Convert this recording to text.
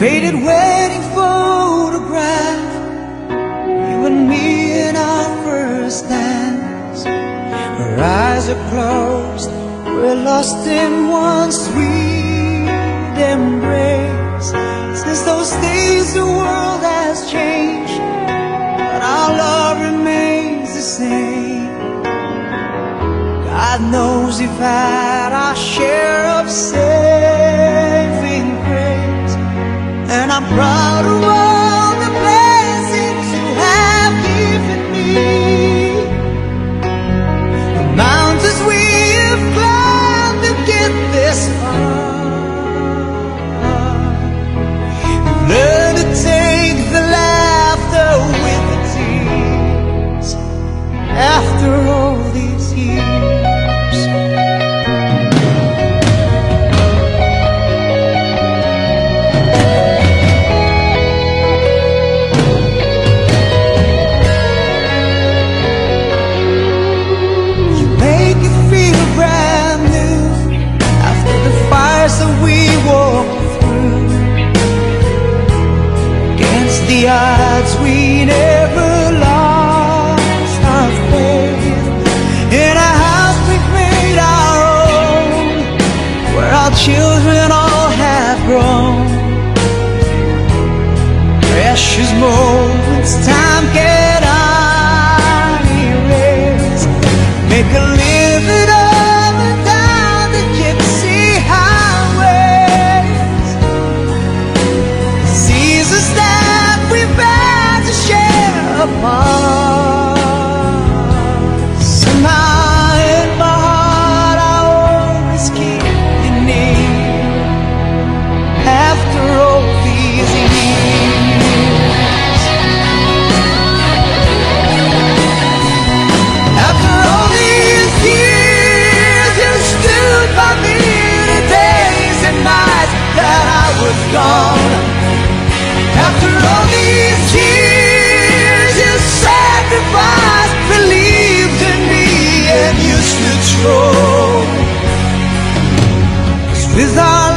faded wedding photograph, you and me in our first dance. Our eyes are closed, we're lost in one sweet embrace. Since those days the world has changed, but our love remains the same. God knows we've had our share of saving grace, and I'm proud of all the blessings you have given me. The mountains we have climbed to get this far. We've learned to take the laughter with the tears after all these years. That we walk through, against the odds we never lost our faith. In a house we've made our own, where our children all have grown. Precious moments time cannot erase. Make a living of it down the gypsy highways. Seasons that we've had to share apart. Somehow in my heart I always keep you near. After all these years, after all these years, you stood by me the days and nights that I was gone. After all these years, you sacrificed, believed in me, and you stood strong. 'Cause with our